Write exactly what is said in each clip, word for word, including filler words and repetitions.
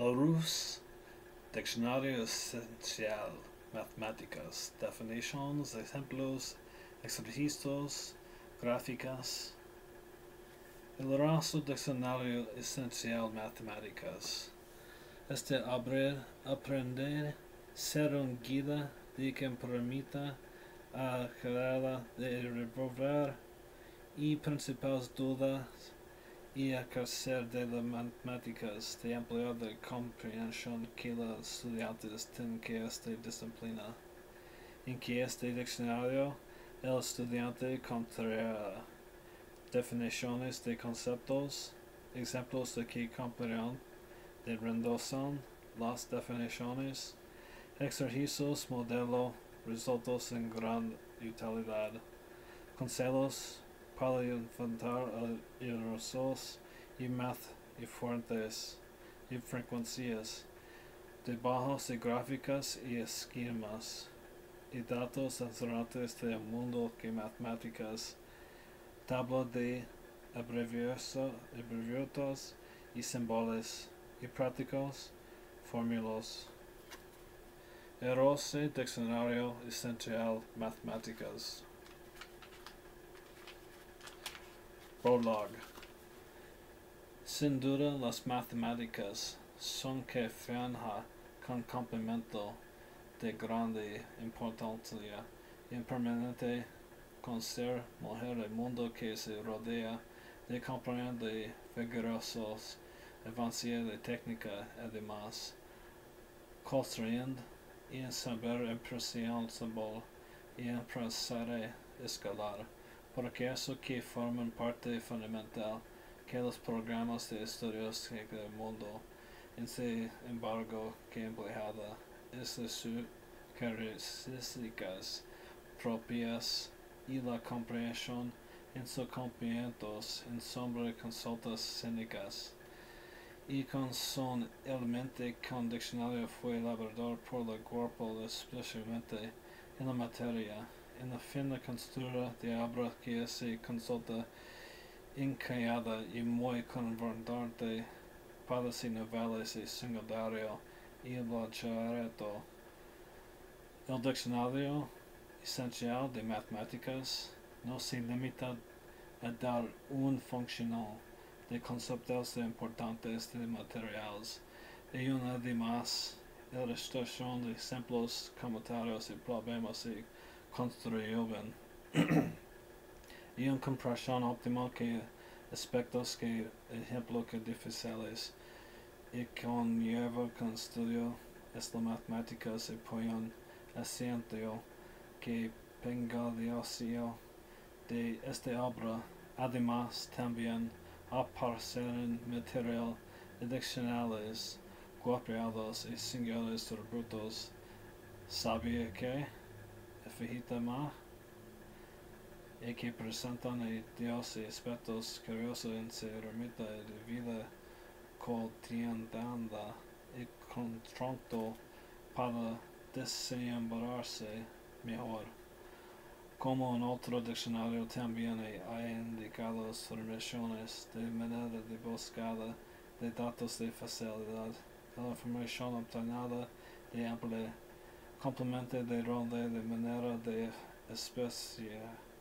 Larousse, Diccionario Esencial, Matema'ticas, definitions, ejemplos, ejercicios, gráficas. El raso Diccionario Esencial Matema'ticas. Este abrir, aprender, ser un guía de que permita a cada de resolver y principales dudas y ejercer de las matemáticas de ampliar de comprensión que los estudiantes tienen que esta disciplina. En que este diccionario el estudiante encontrará definiciones de conceptos, ejemplos de que comprenden de rendición, las definiciones, ejercicios, modelo, resultados en gran utilidad, consejos para enfrentar errores y math y fuentes y frecuencias, dibujos y gráficas y esquemas, y datos interesantes del mundo de matemáticas, tabla de abreviaturas y símbolos, y prácticos, fórmulas. Larousse, Diccionario Esencial Matema'ticas. Prologue. Sin duda, las matemáticas son que fija con complemento de grande importancia y permanente conocer mejor el mundo que se rodea, de comprender vigorosos avances de técnica, además, construyendo y en saber impresionable y emprender escalar, porque eso que forman parte fundamental que los programas de estudios del mundo, en sin embargo, que empleada es de sus características propias y la comprensión en sus complementos en sombra consultas cínicas. Y con son elemento con diccionario fue elaborado por el cuerpo especialmente en la materia, en la fina constructura de obra que se consulta inclinada y muy conveniente para los niveles de secundario y bachillerato. El diccionario esencial de matemáticas no se limita a dar un funcional de conceptos importantes de materiales, y una además ilustración de ejemplos, comentarios y problemas se construyen y una comprensión óptima de aspectos que ejemplo que difíciles y conlleva con estudio esta matemática se pueden asiento que penalización de esta obra. Además, también aparecen material adicionales, copiados y singulares tributos. ¿Sabía que? Fíjate más. Y que presentan a Dios y aspectos curiosos en su ermita de vida cotidiana y contrato para desembarrarse mejor. Como en otro diccionario también hay indicados formaciones de manera de búsqueda de datos de facilidad, de la información obtenida de amplia complemento de ronda de manera de especie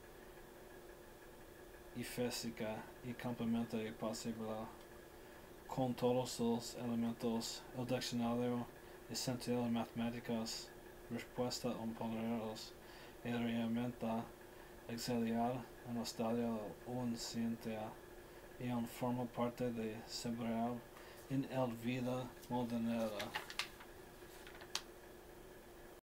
y física y complemento y posible con todos los elementos. El diccionario esencial de matemáticas respuesta a ponerlos y herramienta auxiliar en el estadio un ciencia y en forma parte de celebrar en el vida moderna.